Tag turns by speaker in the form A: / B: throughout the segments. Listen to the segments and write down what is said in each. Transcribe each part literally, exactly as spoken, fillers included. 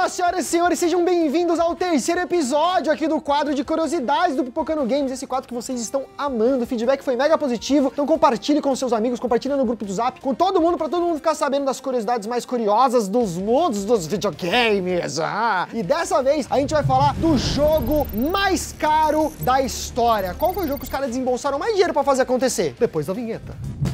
A: senhoras e senhores, sejam bem-vindos ao terceiro episódio aqui do quadro de curiosidades do Pipocando Games, esse quadro que vocês estão amando, o feedback foi mega positivo, então compartilhe com seus amigos, compartilhe no grupo do Zap, com todo mundo, pra todo mundo ficar sabendo das curiosidades mais curiosas dos mundos dos videogames. Ah. E dessa vez a gente vai falar do jogo mais caro da história. Qual foi o jogo que os caras desembolsaram mais dinheiro pra fazer acontecer? Depois da vinheta.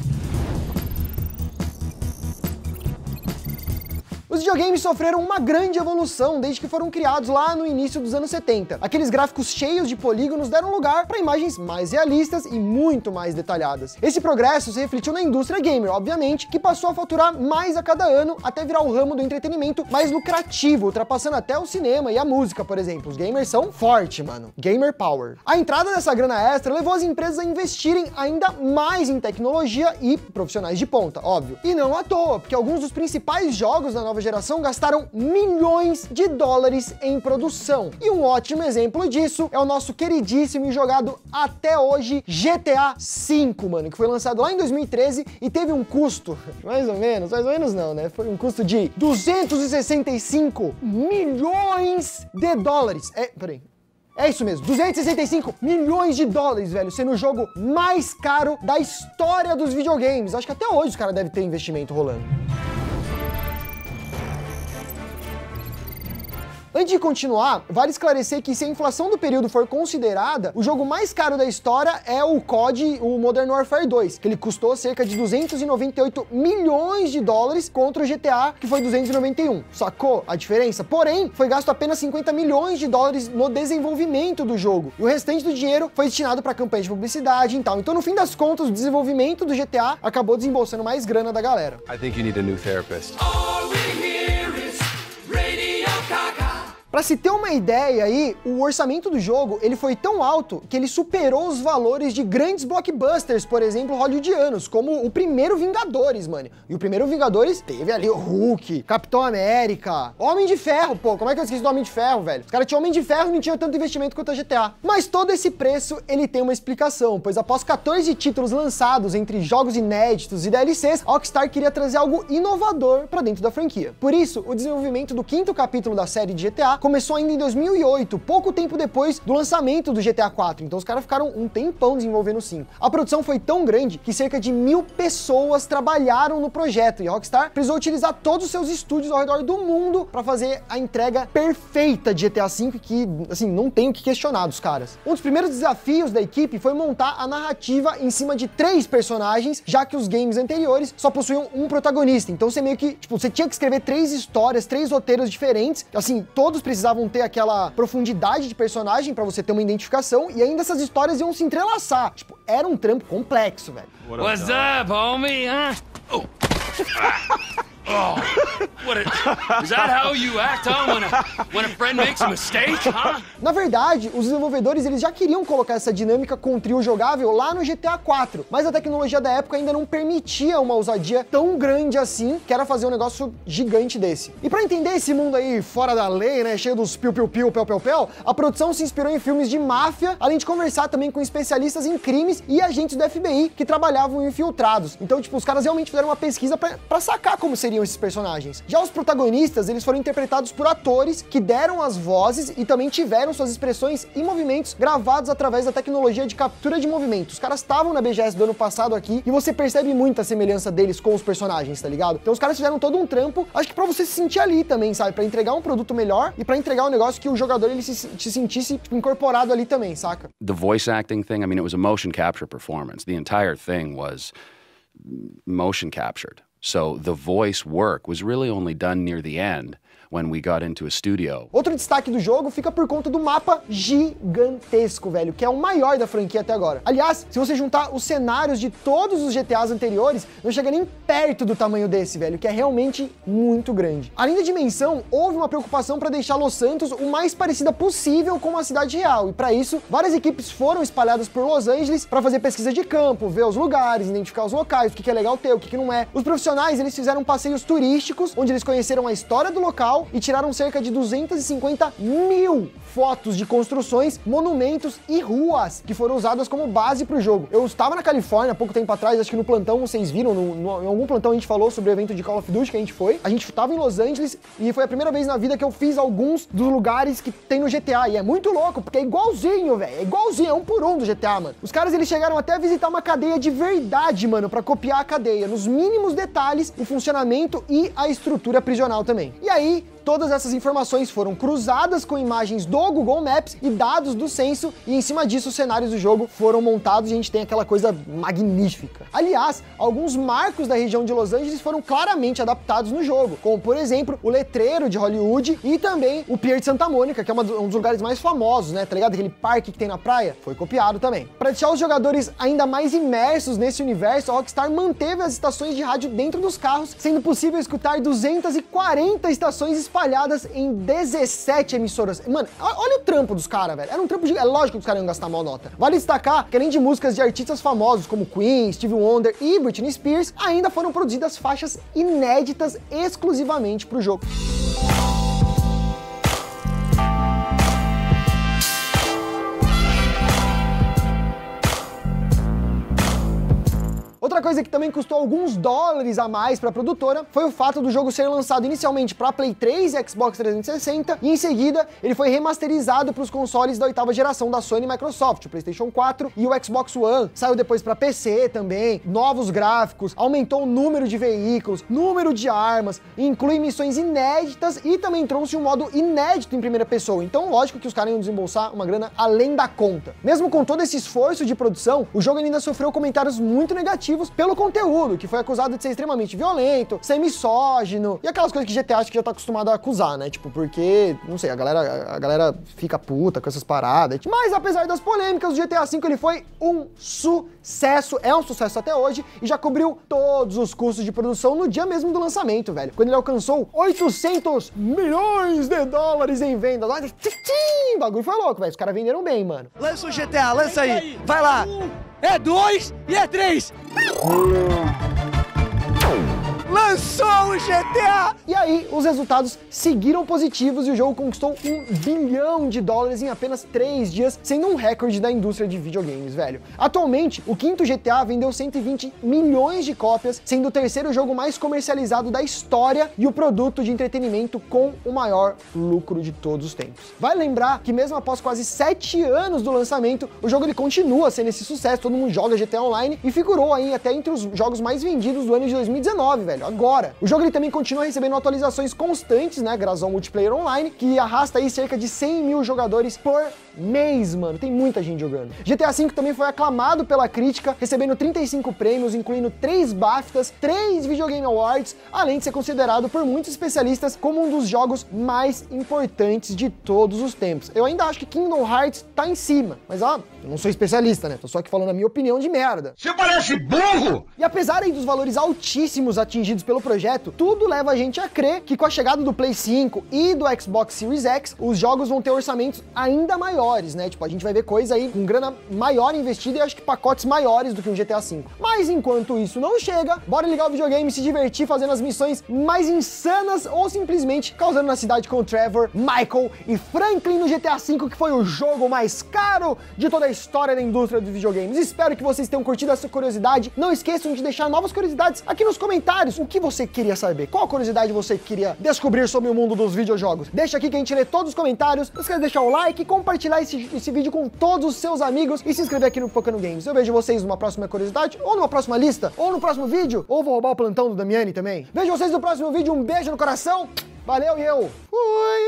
A: Os videogames sofreram uma grande evolução desde que foram criados lá no início dos anos setenta. Aqueles gráficos cheios de polígonos deram lugar para imagens mais realistas e muito mais detalhadas. Esse progresso se refletiu na indústria gamer, obviamente, que passou a faturar mais a cada ano até virar o ramo do entretenimento mais lucrativo, ultrapassando até o cinema e a música, por exemplo. Os gamers são forte, mano. Gamer power. A entrada dessa grana extra levou as empresas a investirem ainda mais em tecnologia e profissionais de ponta, óbvio. E não à toa, porque alguns dos principais jogos da nova geração gastaram milhões de dólares em produção. E um ótimo exemplo disso é o nosso queridíssimo e jogado até hoje G T A cinco, mano, que foi lançado lá em dois mil e treze e teve um custo, mais ou menos, mais ou menos não, né? Foi um custo de duzentos e sessenta e cinco milhões de dólares. É, peraí. É isso mesmo, duzentos e sessenta e cinco milhões de dólares, velho, sendo o jogo mais caro da história dos videogames. Acho que até hoje os caras devem ter investimento rolando. Antes de continuar, vale esclarecer que se a inflação do período for considerada, o jogo mais caro da história é o C O D, o Modern Warfare dois, que ele custou cerca de duzentos e noventa e oito milhões de dólares contra o G T A, que foi duzentos e noventa e um. Sacou a diferença? Porém, foi gasto apenas cinquenta milhões de dólares no desenvolvimento do jogo, e o restante do dinheiro foi destinado para campanha de publicidade e tal. Então, no fim das contas, o desenvolvimento do G T A acabou desembolsando mais grana da galera.
B: I think you need a new therapist.
A: Pra se ter uma ideia aí, o orçamento do jogo, ele foi tão alto que ele superou os valores de grandes blockbusters, por exemplo, hollywoodianos, como o primeiro Vingadores, mano. E o primeiro Vingadores teve ali o Hulk, Capitão América, Homem de Ferro, pô, como é que eu esqueci do Homem de Ferro, velho? Os caras tinham Homem de Ferro e não tinham tanto investimento quanto a G T A. Mas todo esse preço, ele tem uma explicação, pois após quatorze títulos lançados entre jogos inéditos e D L Cs, a Rockstar queria trazer algo inovador pra dentro da franquia. Por isso, o desenvolvimento do quinto capítulo da série de G T A começou ainda em dois mil e oito, pouco tempo depois do lançamento do G T A quatro, então os caras ficaram um tempão desenvolvendo o cinco. A produção foi tão grande que cerca de mil pessoas trabalharam no projeto, e a Rockstar precisou utilizar todos os seus estúdios ao redor do mundo para fazer a entrega perfeita de G T A cinco, que, assim, não tem o que questionar dos caras. Um dos primeiros desafios da equipe foi montar a narrativa em cima de três personagens, já que os games anteriores só possuíam um protagonista, então você meio que, tipo, você tinha que escrever três histórias, três roteiros diferentes, assim, todos precisavam ter aquela profundidade de personagem pra você ter uma identificação, e ainda essas histórias iam se entrelaçar. Tipo, era um trampo complexo, velho.
C: What's up, homie? Huh? Oh. Oh, what a, is that how you act, huh? When a, when a friend makes a mistake, huh?
A: Na verdade, os desenvolvedores eles já queriam colocar essa dinâmica com o trio jogável lá no G T A quatro, mas a tecnologia da época ainda não permitia uma ousadia tão grande assim, que era fazer um negócio gigante desse. E pra entender esse mundo aí fora da lei, né, cheio dos piu-piu-piu, pel-pel-pel, a produção se inspirou em filmes de máfia, além de conversar também com especialistas em crimes e agentes do F B I que trabalhavam infiltrados. Então, tipo, os caras realmente fizeram uma pesquisa pra, pra sacar como seria esses personagens. Já os protagonistas, eles foram interpretados por atores que deram as vozes e também tiveram suas expressões e movimentos gravados através da tecnologia de captura de movimento. Os caras estavam na B G S do ano passado aqui e você percebe muita semelhança deles com os personagens, tá ligado? Então os caras fizeram todo um trampo, acho que pra você se sentir ali também, sabe? Pra entregar um produto melhor e pra entregar um negócio que o jogador ele se, se sentisse tipo, incorporado ali também, saca?
B: The voice acting thing, I mean, it was a motion capture performance. The entire thing was motion captured. So the voice work was really only done near the end when we got into a studio.
A: Outro destaque do jogo fica por conta do mapa gigantesco, velho, que é o maior da franquia até agora. Aliás, se você juntar os cenários de todos os G T As anteriores, não chega nem perto do tamanho desse, velho, que é realmente muito grande. Além da dimensão, houve uma preocupação para deixar Los Santos o mais parecida possível com uma cidade real, e para isso, várias equipes foram espalhadas por Los Angeles para fazer pesquisa de campo, ver os lugares, identificar os locais, o que é legal ter, o que não é. Os profissionais, eles fizeram passeios turísticos, onde eles conheceram a história do local real e tiraram cerca de duzentas e cinquenta mil fotos de construções, monumentos e ruas que foram usadas como base pro jogo. Eu estava na Califórnia há pouco tempo atrás, acho que no plantão vocês viram, no, no, em algum plantão a gente falou sobre o evento de Call of Duty que a gente foi. A gente estava em Los Angeles e foi a primeira vez na vida que eu fiz alguns dos lugares que tem no G T A. E é muito louco, porque é igualzinho, velho. É igualzinho, é um por um do G T A, mano. Os caras, eles chegaram até a visitar uma cadeia de verdade, mano, pra copiar a cadeia, nos mínimos detalhes, o funcionamento e a estrutura prisional também. E aí, todas essas informações foram cruzadas com imagens do Google Maps e dados do censo, e em cima disso os cenários do jogo foram montados e a gente tem aquela coisa magnífica. Aliás, alguns marcos da região de Los Angeles foram claramente adaptados no jogo, como por exemplo, o letreiro de Hollywood e também o Pier de Santa Mônica, que é uma, um dos lugares mais famosos, né, tá ligado? Aquele parque que tem na praia, foi copiado também. Para deixar os jogadores ainda mais imersos nesse universo, a Rockstar manteve as estações de rádio dentro dos carros, sendo possível escutar duzentas e quarenta estações espalhadas em dezessete emissoras. Mano, olha o trampo dos caras, velho. Era um trampo de... É lógico que os caras iam gastar mal nota. Vale destacar que além de músicas de artistas famosos como Queen, Stevie Wonder e Britney Spears, ainda foram produzidas faixas inéditas exclusivamente pro jogo. Outra coisa que também custou alguns dólares a mais para a produtora foi o fato do jogo ser lançado inicialmente para Play três e Xbox trezentos e sessenta e em seguida ele foi remasterizado para os consoles da oitava geração da Sony e Microsoft, o PlayStation quatro e o Xbox One. Saiu depois para P C também, novos gráficos, aumentou o número de veículos, número de armas, inclui missões inéditas e também trouxe um modo inédito em primeira pessoa. Então, lógico que os caras iam desembolsar uma grana além da conta. Mesmo com todo esse esforço de produção, o jogo ainda sofreu comentários muito negativos pelo conteúdo, que foi acusado de ser extremamente violento, ser misógino e aquelas coisas que G T A acho que já tá acostumado a acusar, né? Tipo, porque, não sei, a galera, a galera fica puta com essas paradas. Mas apesar das polêmicas, o G T A cinco ele foi um sucesso, é um sucesso até hoje e já cobriu todos os custos de produção no dia mesmo do lançamento, velho. Quando ele alcançou oitocentos milhões de dólares em venda. O bagulho foi louco, velho. Os caras venderam bem, mano.
D: Lança o G T A, lança aí. Vai lá. É dois e é três. Lançou o G T A!
A: E aí, os resultados seguiram positivos e o jogo conquistou um bilhão de dólares em apenas três dias, sendo um recorde da indústria de videogames, velho. Atualmente, o quinto G T A vendeu cento e vinte milhões de cópias, sendo o terceiro jogo mais comercializado da história e o produto de entretenimento com o maior lucro de todos os tempos. Vale lembrar que mesmo após quase sete anos do lançamento, o jogo ele continua sendo esse sucesso, todo mundo joga G T A Online e figurou aí até entre os jogos mais vendidos do ano de dois mil e dezenove, velho. Agora, o jogo ele também continua recebendo atualizações constantes, né, graças ao multiplayer online, que arrasta aí cerca de cem mil jogadores por mês, mano. Tem muita gente jogando. G T A cinco também foi aclamado pela crítica, recebendo trinta e cinco prêmios, incluindo três BAFTAs, três Video Game Awards, além de ser considerado por muitos especialistas como um dos jogos mais importantes de todos os tempos. Eu ainda acho que Kingdom Hearts tá em cima, mas ó, eu não sou especialista, né? Tô só aqui falando a minha opinião de merda.
D: Você parece burro!
A: E apesar aí dos valores altíssimos atingidos pelo projeto, tudo leva a gente a crer que com a chegada do Play cinco e do Xbox Series X, os jogos vão ter orçamentos ainda maiores, né? Tipo, a gente vai ver coisa aí com grana maior investida e acho que pacotes maiores do que o G T A cinco. Mas enquanto isso não chega, bora ligar o videogame e se divertir fazendo as missões mais insanas ou simplesmente causando na cidade com o Trevor, Michael e Franklin no G T A cinco, que foi o jogo mais caro de toda a história da indústria dos videogames. Espero que vocês tenham curtido essa curiosidade. Não esqueçam de deixar novas curiosidades aqui nos comentários. O que você queria saber? Qual curiosidade você queria descobrir sobre o mundo dos videojogos? Deixa aqui que a gente lê todos os comentários. Não esqueça de deixar o like, compartilhar esse, esse vídeo com todos os seus amigos e se inscrever aqui no Focando Games. Eu vejo vocês numa próxima curiosidade, ou numa próxima lista, ou no próximo vídeo, ou vou roubar o plantão do Damiani também. Vejo vocês no próximo vídeo. Um beijo no coração. Valeu e eu fui!